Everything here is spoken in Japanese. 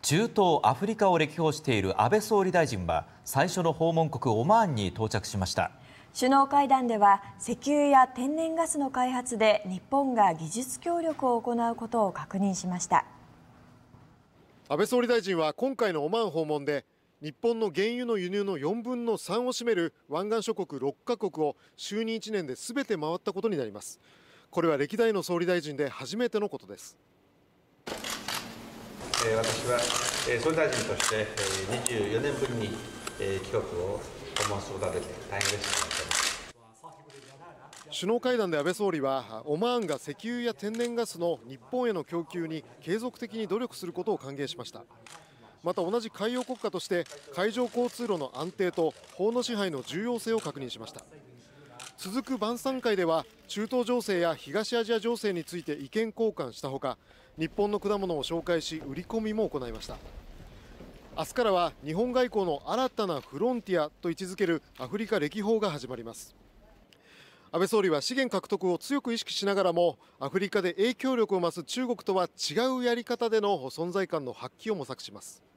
中東アフリカを歴訪している安倍総理大臣は最初の訪問国オマーンに到着しました。 首脳会談では石油や天然ガスの開発で日本が技術協力を行うことを確認しました。 安倍総理大臣は今回のオマーン訪問で日本の原油の輸入の4分の3を占める湾岸諸国6カ国を就任1年で全て回ったことになります。これは歴代の総理大臣で初めてのことです。 私は総理大臣として24年ぶりに帰国を訪問することができて大変嬉しく思っています。 首脳会談で安倍総理はオマーンが石油や天然ガスの日本への供給に継続的に努力することを歓迎しました。また同じ海洋国家として海上交通路の安定と法の支配の重要性を確認しました。続く晩餐会では中東情勢や東アジア情勢について意見交換したほか、日本の果物を紹介し売り込みも行いました。明日からは日本外交の新たなフロンティアと位置づけるアフリカ歴訪が始まります。安倍総理は資源獲得を強く意識しながらもアフリカで影響力を増す中国とは違うやり方での存在感の発揮を模索します。